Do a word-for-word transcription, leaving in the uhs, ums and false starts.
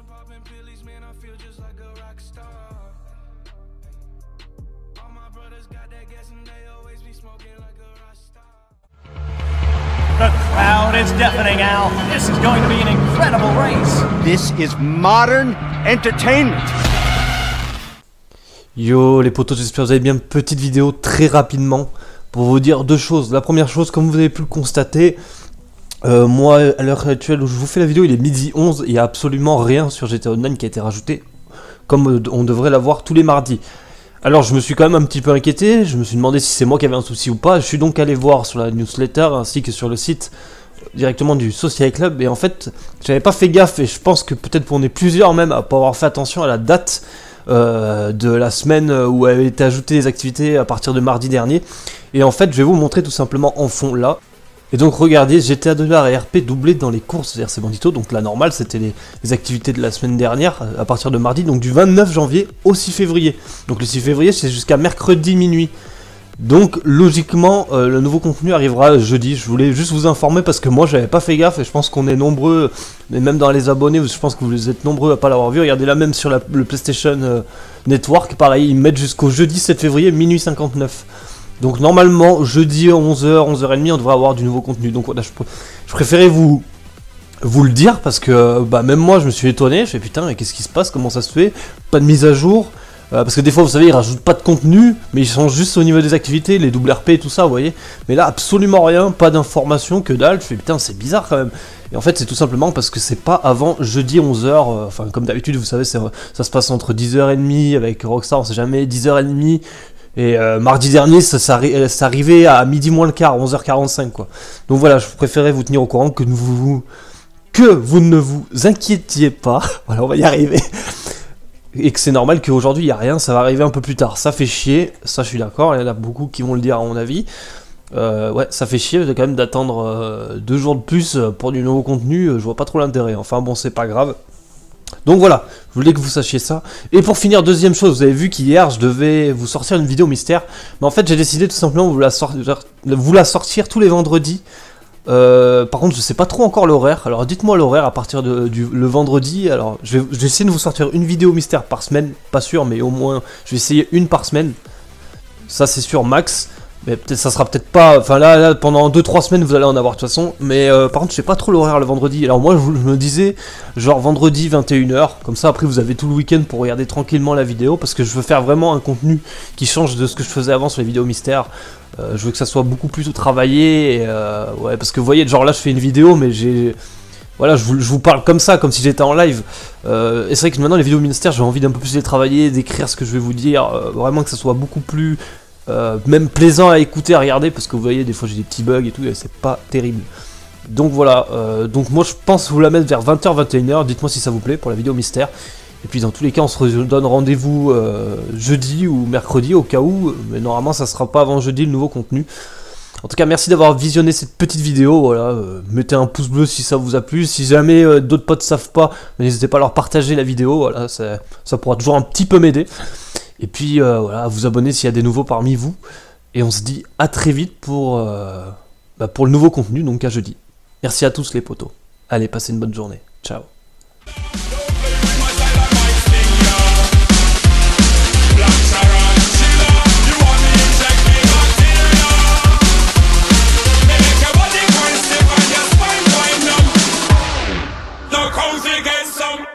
The crowd is deafening, Al. This is going to be an incredible race. This is modern entertainment. Yo les potos, j'espère que vous allez bien. Petite vidéo très rapidement pour vous dire deux choses. La première chose, comme vous avez pu le constater, euh, moi à l'heure actuelle où je vous fais la vidéo, il est midi onze. Il n'y a absolument rien sur G T A Online qui a été rajouté comme on devrait l'avoir tous les mardis. Alors je me suis quand même un petit peu inquiété, je me suis demandé si c'est moi qui avais un souci ou pas. Je suis donc allé voir sur la newsletter ainsi que sur le site directement du Social Club, et en fait j'avais pas fait gaffe, et je pense que peut-être qu'on est plusieurs même à pas avoir fait attention à la date euh, de la semaine où avaient été ajoutées les activités à partir de mardi dernier. Et en fait je vais vous montrer tout simplement en fond là. Et donc regardez, G T A Dollar et R P doublés dans les courses R C Bandito. Donc la normale c'était les, les activités de la semaine dernière à partir de mardi, donc du vingt-neuf janvier au six février. Donc le six février c'est jusqu'à mercredi minuit. Donc logiquement euh, le nouveau contenu arrivera jeudi. Je voulais juste vous informer parce que moi j'avais pas fait gaffe, et je pense qu'on est nombreux, mais même dans les abonnés, je pense que vous êtes nombreux à pas l'avoir vu. Regardez là, même sur la, le PlayStation euh, Network, pareil, ils mettent jusqu'au jeudi sept février minuit cinquante-neuf. Donc normalement jeudi onze heures, onze heures trente on devrait avoir du nouveau contenu. Donc voilà, je, pr je préférais vous vous le dire parce que bah, même moi je me suis étonné. Je fais putain, mais qu'est-ce qui se passe, comment ça se fait? Pas de mise à jour, euh, parce que des fois vous savez ils rajoutent pas de contenu, mais ils changent juste au niveau des activités, les double R P et tout ça, vous voyez. Mais là absolument rien, pas d'informations, que dalle. Je fais putain, c'est bizarre quand même. Et en fait c'est tout simplement parce que c'est pas avant jeudi onze heures, euh, enfin comme d'habitude vous savez ça se passe entre dix heures trente avec Rockstar, on sait jamais, dix heures trente. Et euh, mardi dernier, ça, ça, ça arrivait à midi moins le quart, onze heures quarante-cinq quoi. Donc voilà, je préférais vous tenir au courant, que vous, que vous ne vous inquiétiez pas. Voilà, on va y arriver. Et que c'est normal qu'aujourd'hui il n'y a rien, ça va arriver un peu plus tard. Ça fait chier, ça je suis d'accord, il y en a beaucoup qui vont le dire à mon avis. Euh, ouais, ça fait chier quand même d'attendre euh, deux jours de plus pour du nouveau contenu, je vois pas trop l'intérêt. Enfin bon, c'est pas grave. Donc voilà, je voulais que vous sachiez ça. Et pour finir, deuxième chose, vous avez vu qu'hier je devais vous sortir une vidéo mystère, mais en fait j'ai décidé tout simplement de vous la, sor vous la sortir tous les vendredis. Euh, par contre je sais pas trop encore l'horaire, alors dites-moi l'horaire à partir de du, le vendredi. Alors je vais, je vais essayer de vous sortir une vidéo mystère par semaine, pas sûr, mais au moins je vais essayer une par semaine. Ça c'est sûr, max. Mais peut-être ça sera peut-être pas, enfin là, là pendant deux trois semaines vous allez en avoir de toute façon. Mais euh, par contre je sais pas trop l'horaire le vendredi. Alors moi je, je me disais genre vendredi vingt et une heures, comme ça après vous avez tout le week-end pour regarder tranquillement la vidéo, parce que je veux faire vraiment un contenu qui change de ce que je faisais avant sur les vidéos mystères. euh, Je veux que ça soit beaucoup plus travaillé, et, euh, ouais, parce que vous voyez, genre là je fais une vidéo mais j'ai... Voilà, je vous, je vous parle comme ça, comme si j'étais en live. Euh, et c'est vrai que maintenant les vidéos mystères j'ai envie d'un peu plus les travailler, d'écrire ce que je vais vous dire, euh, vraiment que ça soit beaucoup plus... Euh, même plaisant à écouter, à regarder, parce que vous voyez des fois j'ai des petits bugs et tout, et c'est pas terrible. Donc voilà, euh, donc moi je pense vous la mettre vers vingt heures, vingt et une heures, dites-moi si ça vous plaît pour la vidéo mystère. Et puis dans tous les cas on se donne rendez-vous euh, jeudi ou mercredi au cas où, mais normalement ça sera pas avant jeudi le nouveau contenu. En tout cas merci d'avoir visionné cette petite vidéo, voilà, euh, mettez un pouce bleu si ça vous a plu, si jamais euh, d'autres potes savent pas, n'hésitez pas à leur partager la vidéo, voilà, ça, ça pourra toujours un petit peu m'aider. Et puis euh, voilà, vous abonner s'il y a des nouveaux parmi vous. Et on se dit à très vite pour, euh, bah pour le nouveau contenu, donc à jeudi. Merci à tous les potos. Allez, passez une bonne journée. Ciao. Now come to get some